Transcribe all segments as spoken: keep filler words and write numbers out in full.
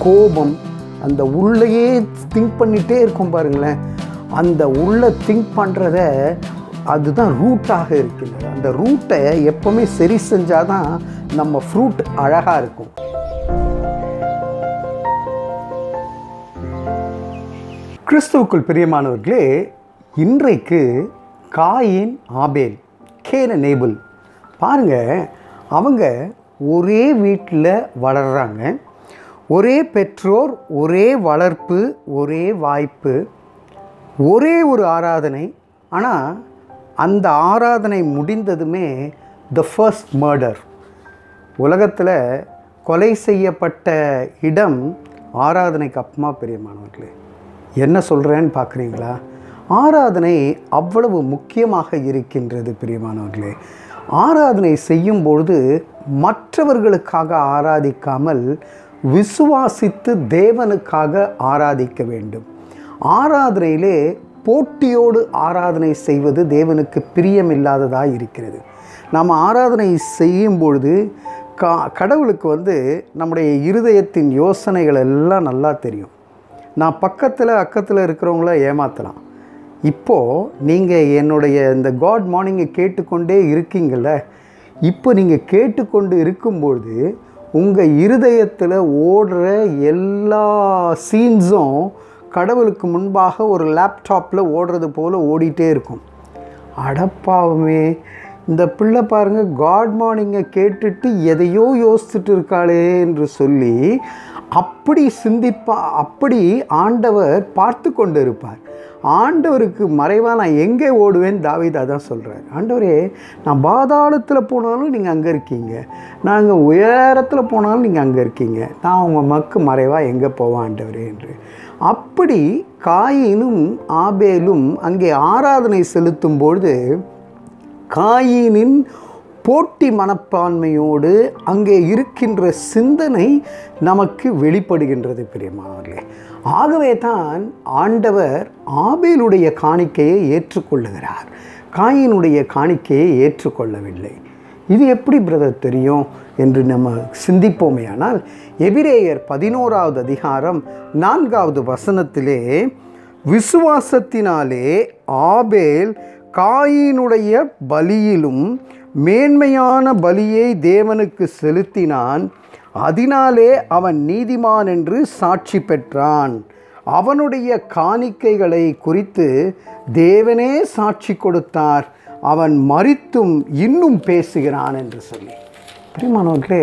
கோபம், அந்த உள்ளேயே திங்க் பண்ணிகிட்டே இருக்கும் பாருங்களேன். அந்த உள்ளே திங்க் பண்ணுறத அதுதான் ரூட்டாக இருக்கின்றது. அந்த ரூட்டை எப்போவுமே சரி செஞ்சால் தான் நம்ம ஃப்ரூட் அழகாக இருக்கும். கிறிஸ்துவுக்குள் பிரியமானவர்களே, இன்றைக்கு காயின் ஆபேல், கேன் அண்ட் ஏபேல் பாருங்கள், அவங்க ஒரே வீட்டில் வளர்கிறாங்க. ஒரே பெற்றோர், ஒரே வளர்ப்பு, ஒரே வாய்ப்பு, ஒரே ஒரு ஆராதனை. ஆனால் அந்த ஆராதனை முடிந்ததுமே த ஃபர்ஸ்ட் மர்டர். உலகத்தில் கொலை செய்யப்பட்ட இடம் ஆராதனைக்கு அப்புறமா பிரியமானவர்களே. என்ன சொல்கிறேன்னு பார்க்குறீங்களா? ஆராதனை அவ்வளவு முக்கியமாக இருக்கின்றது பிரியமானவர்களே. ஆராதனை செய்யும்பொழுது மற்றவர்களுக்காக ஆராதிக்காமல் விசுவாசித்து தேவனுக்காக ஆராதிக்க வேண்டும். ஆராதனையிலே போட்டியோடு ஆராதனை செய்வது தேவனுக்கு பிரியமில்லாததாக இருக்கிறது. நாம் ஆராதனை செய்யும் பொழுது கா கடவுளுக்கு வந்து நம்முடைய இருதயத்தின் யோசனைகள் எல்லாம் நல்லா தெரியும். நான் பக்கத்தில் அக்கத்தில் இருக்கிறவங்கள ஏமாற்றலாம். இப்போது நீங்கள் என்னுடைய இந்த காட் மார்னிங்கை கேட்டுக்கொண்டே இருக்கீங்கள, இப்போ நீங்கள் கேட்டுக்கொண்டு இருக்கும்பொழுது உங்கள் இருதயத்தில் ஓடுற எல்லா சீன்ஸும் கடவுளுக்கு முன்பாக ஒரு லேப்டாப்பில் ஓடுறது போல் ஓடிட்டே இருக்கும். அடப்பாவுமே, இந்த பிள்ளை பாருங்கள் காட் மார்னிங்கை கேட்டுட்டு எதையோ யோசிச்சுட்டு இருக்காளே என்று சொல்லி அப்படி சிந்திப்பா. அப்படி ஆண்டவர் பார்த்து கொண்டு இருப்பார். ஆண்டவருக்கு மறைவாக நான் எங்கே ஓடுவேன்னு தாவீது அதான் சொல்கிறார். ஆண்டவரே, நான் பாதாளத்தில் போனாலும் நீங்கள் அங்கே இருக்கீங்க, நாங்கள் உயரத்தில் போனாலும் நீங்கள் அங்கே இருக்கீங்க, நான் உங்கள் மக்கு மறைவாக எங்கே போவேன் ஆண்டவரே என்று. அப்படி காயினும் ஆபேலும் அங்கே ஆராதனை செலுத்தும் பொழுது காயினின் போட்டி மனப்பான்மையோடு அங்கே இருக்கின்ற சிந்தனை நமக்கு வெளிப்படுகின்றது பிரியமானவர்களே. ஆகவே தான் ஆண்டவர் ஆபேலுடைய காணிக்கையை ஏற்றுக்கொள்ளுகிறார், காயினுடைய காணிக்கையை ஏற்றுக்கொள்ளவில்லை. இது எப்படி பிரதர் தெரியும் என்று நம்ம சிந்திப்போமே. ஆனால் எபிரேயர் பதினோராவது அதிகாரம் நான்காவது வசனத்திலே, விசுவாசத்தினாலே ஆபேல் காயினுடைய பலியிலும் மேன்மையான பலியை தேவனுக்கு செலுத்தினான், அதனாலே அவன் நீதிமான் என்று சாட்சி பெற்றான். அவனுடைய காணிக்கைகளை குறித்து தேவனே சாட்சி கொடுத்தார், அவன் மரித்தும் இன்னும் பேசுகிறான் என்று சொல்லி. பிரியமானவர்களே,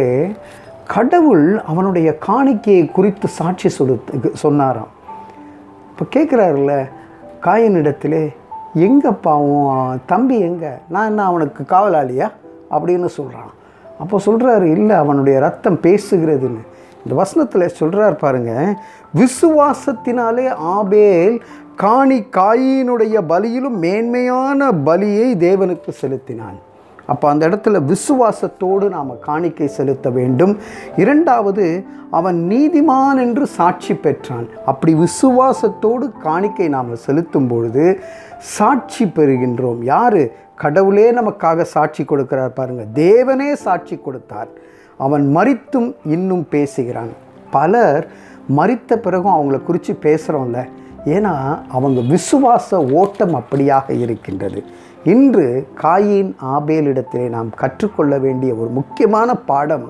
கடவுள் அவனுடைய காணிக்கையை குறித்து சாட்சி சொடுத்து சொன்னாராம். இப்போ கேட்குறாருல்ல காயினிடத்திலே, எங்கப்பாவும் தம்பி எங்கே, நான் என்ன அவனுக்கு காவலாளியா அப்படின்னு சொல்கிறான். அப்போ சொல்கிறாரு, இல்லை அவனுடைய ரத்தம் பேசுகிறதுன்னு. இந்த வசனத்தில் சொல்கிறார் பாருங்கள், விசுவாசத்தினாலே ஆபேல் காணி காயினுடைய பலியிலும் மேன்மையான பலியை தேவனுக்கு செலுத்தினான். அப்போ அந்த இடத்துல விசுவாசத்தோடு நாம் காணிக்கை செலுத்த வேண்டும். இரண்டாவது, அவன் நீதிமான் என்று சாட்சி பெற்றான். அப்படி விசுவாசத்தோடு காணிக்கை நாம் செலுத்தும் பொழுது சாட்சி பெறுகின்றோம். யார்? கடவுளே நமக்காக சாட்சி கொடுக்கிறார் பாருங்கள், தேவனே சாட்சி கொடுத்தார். அவன் மரித்தும் இன்னும் பேசுகிறான். பலர் மரித்த பிறகும் அவங்கள குறித்து பேசுகிறோம்ல, ஏன்னா அவங்க விசுவாச ஓட்டம் அப்படியாக இருக்கின்றது. இன்று காயின் ஆபேலிடத்திலே நாம் கற்றுக்கொள்ள வேண்டிய ஒரு முக்கியமான பாடம்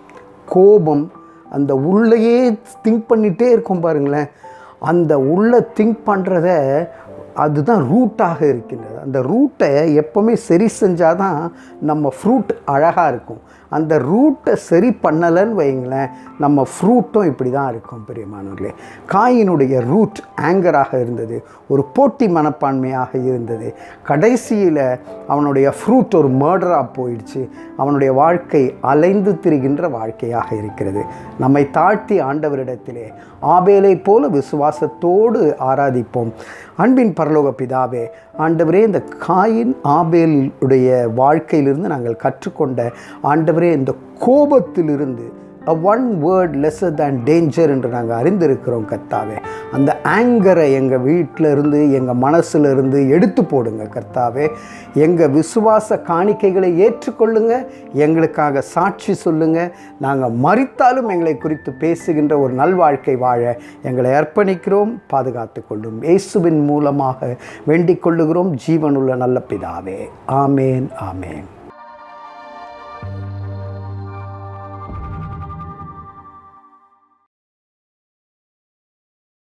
கோபம். அந்த உள்ளேயே திங்க் பண்ணிகிட்டே இருக்கும் பாருங்களேன். அந்த உள்ளே திங்க் பண்ணுறத அதுதான் ரூட்டாக இருக்கின்றது. அந்த ரூட்டை எப்போவுமே சரி செஞ்சால் தான் நம்ம ஃப்ரூட் அழகாக இருக்கும். அந்த ரூட்டை சரி பண்ணலைன்னு வைங்களேன், நம்ம ஃப்ரூட்டும் இப்படி தான் இருக்கும் பிரியமானவர்களே. காயினுடைய ரூட் ஆங்கராக இருந்தது, ஒரு போட்டி மனப்பான்மையாக இருந்தது. கடைசியில் அவனுடைய ஃப்ரூட் ஒரு மர்டராக போயிடுச்சு. அவனுடைய வாழ்க்கை அலைந்து திரிகின்ற வாழ்க்கையாக இருக்கிறது. நம்மை தாழ்த்தி ஆண்டவரிடத்திலே ஆபேலை போல விசுவாசத்தோடு ஆராதிப்போம். அன்பின் பரலோக பிதாவே, ஆண்டவரே, இந்த காயின் ஆபேலுடைய வாழ்க்கையிலிருந்து நாங்கள் கற்றுக்கொண்ட ஆண்டவரே, இந்த கோபத்திலிருந்து a one word lesser than danger என்று நாங்கள் அறிந்திருக்கிறோம் கர்த்தாவே. அந்த ஆங்கரை எங்கள் வீட்டில் இருந்து எங்கள் மனசில் இருந்து எடுத்து போடுங்க கர்த்தாவே. எங்கள் விசுவாச காணிக்கைகளை ஏற்றுக்கொள்ளுங்க, எங்களுக்காக சாட்சி சொல்லுங்க. நாங்கள் மரித்தாலும் எங்களை குறித்து பேசுகின்ற ஒரு நல்வாழ்க்கை வாழ எங்களை அர்ப்பணிக்கிறோம். பாதுகாத்து கொள்ளும் இயேசுவின் மூலமாக வேண்டிக் கொள்ளுகிறோம் ஜீவனுள்ள நல்ல பிதாவே. ஆமேன், ஆமேன்.